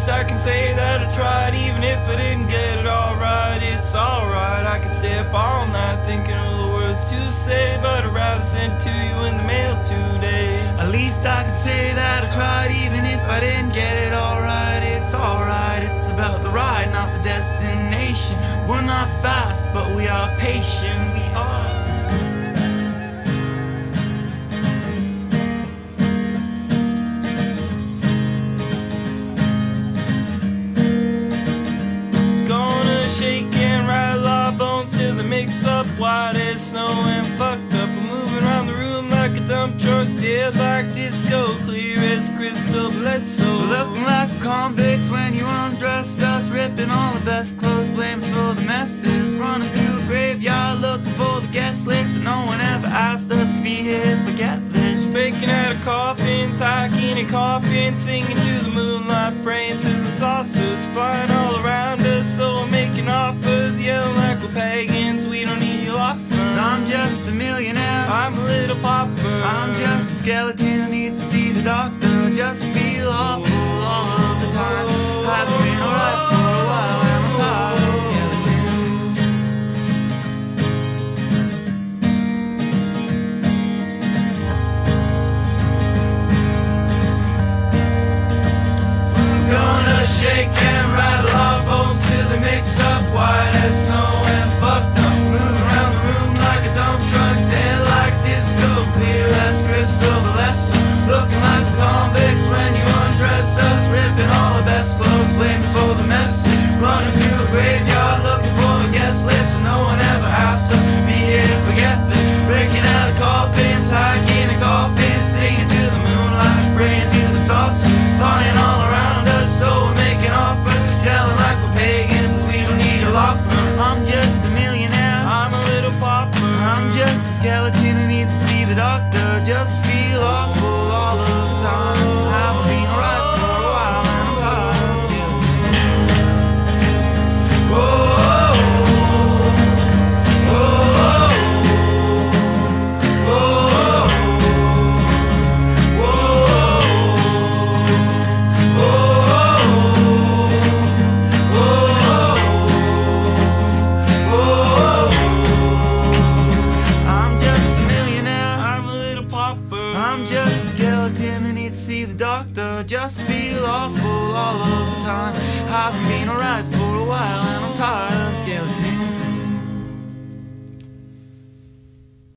I can say that I tried, even if I didn't get it all right. It's alright, I could stay up all night thinking of the words to say, but I'd rather send it to you in the mail today. At least I can say that I tried, even if I didn't get it all right. It's alright, it's about the ride, not the destination. We're not fast, but we are patient, we are. Shake and rattle our bones till they mix up white as snow and fucked up. We're moving around the room like a dump truck, dead like disco, clear as crystal, bless so. We're looking like convicts when you undress us, ripping all the best clothes, blame us for the messes. Running through a graveyard looking for the guest list, but no one ever asked us to be here, forget this. Breaking out of coffins, hiking and coughing, singing to the moonlight, praying to the saucers, flying all around us, so we're making offers, yelling like we're pagans, we don't need your law firm. I'm just a millionaire, I'm a little pauper, I'm just a skeleton who needs to see the doctor. I just feel awful all of the time. Haven't been alright for a while and I'm tired of skeletons. I'm gonna shake and rattle our bones till they mix up white as snow and fucked up. Moving around the room like a dump truck, dead like disco, clear as crystal, bless. Looking like the convicts when you undress us, ripping all the best clothes, blame us for the mess. Running through a graveyard looking for the guest list, and no one ever asked us to be here, forget this. Breaking out of coffins, hiking and golfing, singing to the moonlight, praying to the saucers, flying all around us, so we're making offers, yelling like we're pagans, we don't need a law firm. I'm just a millionaire, I'm a little pauper, I'm just a skeleton who needs to see the doctor. Just feel awful all of the time. Haven't been alright for a while and I'm tired of skeletons. Whoa, I'm just a skeleton who needs to see the doctor. Just feel awful all of the time. Haven't been alright for a while and I'm tired